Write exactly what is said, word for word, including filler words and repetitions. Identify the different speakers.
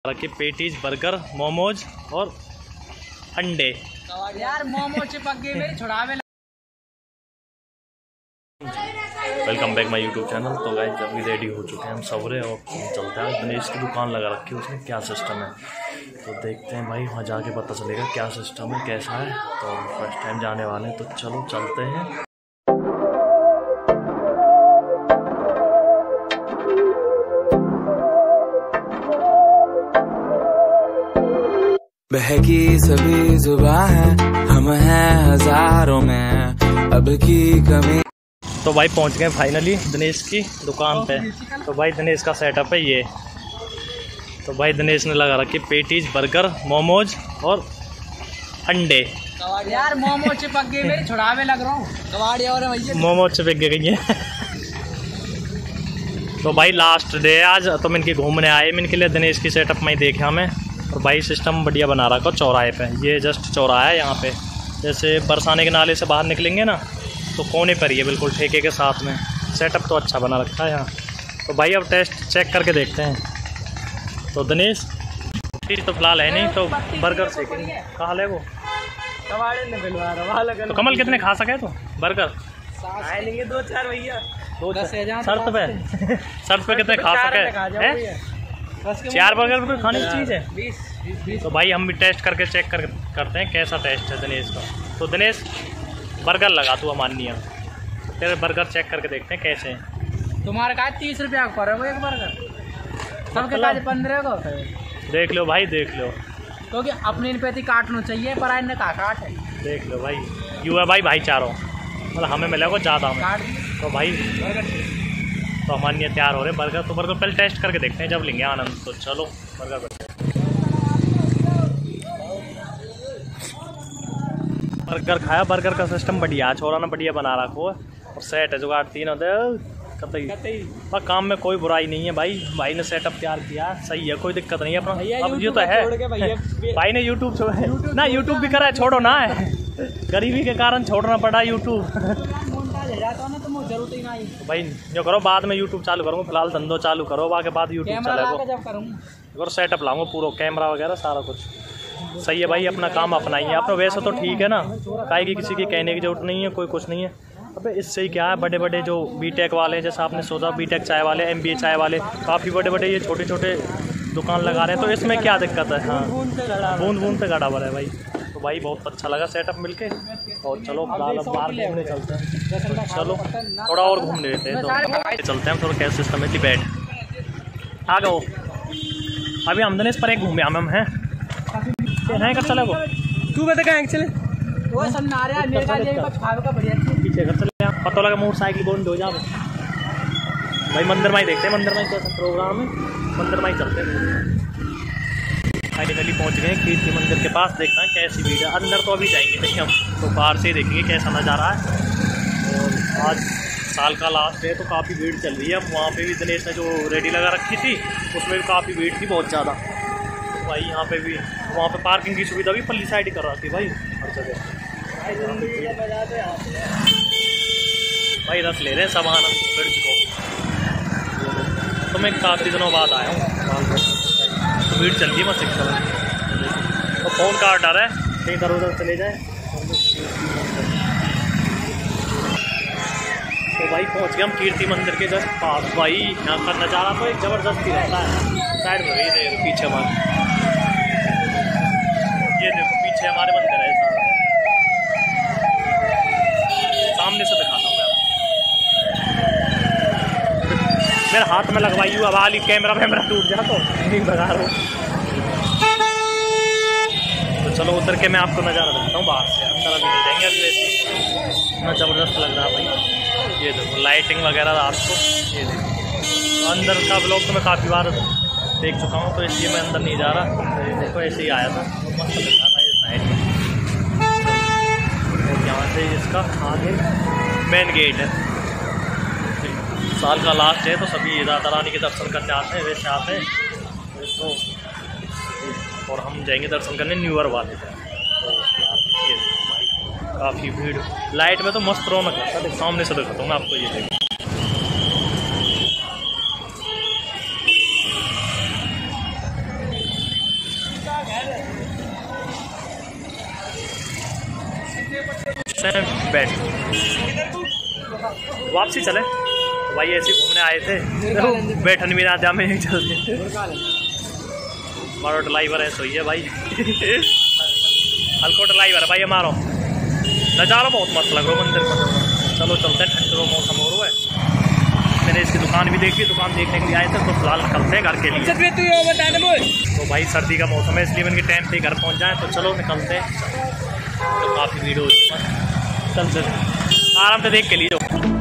Speaker 1: रखे patties, burger, momos और अंडे।
Speaker 2: यार मोमोज चिपक गए मेरे छुड़ावे।
Speaker 1: Welcome back my YouTube channel. तो गाइस जब भी रेडी हो चुके हैं हम सबरे और चलते हैं। गणेश की दुकान लगा रखी है, उसमें क्या सिस्टम है तो देखते हैं भाई, वहाँ जाके पता चलेगा क्या सिस्टम है कैसा है। तो फर्स्ट टाइम जाने वाले हैं तो चलो चलते हैं।
Speaker 3: बहकी सभी जुबां है, हम हैं हजारों में, अब की कमी।
Speaker 1: तो भाई पहुंच गए फाइनली दिनेश की दुकान पे। तो भाई दिनेश का सेटअप है ये। तो भाई दिनेश ने लगा रखी पेटीज, बर्गर, मोमोज और अंडे।
Speaker 2: यार मोमोज चिपक गए मेरे छुड़ावे लग रहा हूँ। कबाड़ी और
Speaker 1: मोमोज चिपक गई है। तो भाई लास्ट डे आज, तो मैं इनके घूमने आए, मैं इनके लिए दिनेश की सेटअप में ही देखे हमें। और भाई सिस्टम बढ़िया बना रखा चौराहे पे। ये जस्ट चौराहा है यहाँ पे, जैसे बरसाने के नाले से बाहर निकलेंगे ना तो कोने पर ही है बिल्कुल ठेके के साथ में। सेटअप तो अच्छा बना रखा है यहाँ। तो भाई अब टेस्ट चेक करके देखते हैं। तो दिनेश चीज़ तो फिलहाल है नहीं, तो बर्गर सेकेंगे। कहाँ ले वो तो कमल कितने खा सके तो बर्गर
Speaker 2: लेंगे दो चार भैया,
Speaker 1: दो शर्त पे शर्त पे कितने खा सके? चार बर्गर कोई खाने की चीज़ है। तो भाई हम भी टेस्ट करके चेक कर करते हैं कैसा टेस्ट है दिनेश का। तो दिनेश बर्गर लगा तू अमानिया, तेरे बर्गर चेक करके देखते हैं कैसे हैं।
Speaker 2: तुम्हारे का तीस रुपया पर है वो एक बर्गर, सबके पास पंद्रह को।
Speaker 1: देख लो भाई देख लो,
Speaker 2: क्योंकि तो अपनी इन पे काटना चाहिए पर आने का काट है।
Speaker 1: देख लो भाई, यू है भाई भाईचारों, मतलब हमें मिलेगा ज़्यादा में। तो भाई तो अमानिया तैयार हो रहे बर्गर। तो बर्गर पहले टेस्ट करके देखते हैं जब लेंगे आनंद। तो चलो बर्गर पर बर्गर खाया। बर्गर का सिस्टम बढ़िया, छोरा ने बढ़िया बना रखा है और सेट है जुगाड़ तीन होते कतई। पर काम में कोई बुराई नहीं है भाई, भाई ने सेटअप तैयार किया सही है, कोई दिक्कत नहीं है अपना। अब ये तो है भाई ने यूट्यूब ना, यूट्यूब भी करा है, छोड़ो ना है, गरीबी के कारण छोड़ना पड़ा यूट्यूब भाई। जो करो बाद में यूट्यूब चालू करूँगा, फिलहाल धंधो चालू करो, बाकी बाद यूट्यूब चलेगा और सेटअप लाऊंगा पूरा, कैमरा वगैरह सारा कुछ सही है भाई। अपना काम अपना ही है अपना, वैसे तो ठीक है ना, काहे की किसी की कहने की जरूरत नहीं है, कोई कुछ नहीं है। अबे इससे ही क्या है, बड़े बड़े जो बीटेक वाले, जैसा आपने सोचा बीटेक चाय वाले, एमबीए चाय वाले, काफ़ी बड़े बड़े ये छोटे छोटे दुकान लगा रहे हैं। तो इसमें क्या दिक्कत है? हाँ बूंद बूंद पे गड़ा हुआ है भाई। तो भाई बहुत अच्छा लगा सेटअप मिलके। और चलो फिलहाल अब बाहर घूमने चलते हैं। तो चलो थोड़ा और घूमने देते हैं, तो चलते हैं थोड़ा क्या सिस्टम है। बैठ आ गओ, अभी हम दिनेश पर एक घूमे हम हैं हैं कर चले वो
Speaker 2: तू बता कहाँ चले वो सब नारे मेरे का ये कुछ खावे का बढ़िया
Speaker 1: पीछे कर चले। पता लगा मोटरसाइकिल बंद हो जा भाई। मंदिर में ही देखते हैं, मंदिर में कैसा प्रोग्राम है, मंदिर में ही चलते हैं। फाइनली पहुंच गए कीर्ति मंदिर के पास। देखना है कैसी भीड़ है, अंदर तो अभी जाएंगे देखिए हम, तो बाहर से ही देखेंगे कैसा नज़ारा है। और आज साल का लास्ट है तो काफ़ी भीड़ चल रही है। वहाँ पे भी दिनेश ने जो रेडी लगा रखी थी उसमें भी काफ़ी भीड़ थी बहुत ज़्यादा। तो भाई यहाँ पे भी, वहाँ पे पार्किंग की सुविधा भी पल्ली साइड ही कर रही थी भाई हर जगह। भाई रख ले रहे हैं सब आनंद ब्रिज को। तो मैं काफ़ी दिनों बाद आया हूँ, तो भीड़ चल रही है बस एक तरह। तो फ़ोन का डर है कहीं इधर उधर चले जाए। तो भाई पहुँच गए हम कीर्ति मंदिर के जस्ट पास। भाई यहाँ का नज़ारा तो एक ज़बरदस्त ही रहता है। साइड में भी देखो पीछे हमारे, ये देखो पीछे हमारे मंदिर है, सामने से दिखाता हूँ मैं। मेरे हाथ में लगवाई हुआ वाली कैमरा वैमरा टूट जा तो नहीं भगा रहा हूँ। तो चलो उतर के मैं आपको नज़ारा दिखाता हूँ बाहर से। अंदर अभी नहीं जाएंगे, अभी वैसे इतना ज़बरदस्त लग रहा है भाई। ये देखो लाइटिंग वगैरह रात को, ये देखो अंदर का ब्लॉग तो मैं काफ़ी बार देख चुका हूँ, तो इसलिए मैं अंदर नहीं जा रहा। देखो ऐसे ही आया था, मस्त लग रहा था इस नाइट। और यहाँ से इसका आगे मेन गेट है। साल का लास्ट है तो सभी राधा रानी के दर्शन करने आते हैं, वैसे आते हैं तो। और हम जाएंगे दर्शन करने न्यू ईयर वाले। तो ये भाई काफ़ी भीड़, लाइट में तो मस्त रौनक है। सामने से दिखाता हूँ मैं आपको, ये देखो करते हैं बैठ, वापसी चले भाई। ऐसे घूमने आए थे, बैठन भी ना थे हमें चलते। हमारा ड्राइवर है सोई है भाई, हल्को ड्राइवर है भाई हमारा। नज़ारा बहुत मस्त लग रहा है मंदिर में। चलो चलते हैं, ठंड का मौसम हो रहा है। मैंने इसकी दुकान भी देखी, दुकान देखने के लिए आए थे, तो फिलहाल निकलते हैं घर के लिए। तो भाई सर्दी का मौसम है, इसलिए मैंने टाइम से घर पहुंच जाए, तो चलो निकलते हैं। तो काफ़ी भीड़ हो रही है, चलते आराम से देख के लिए।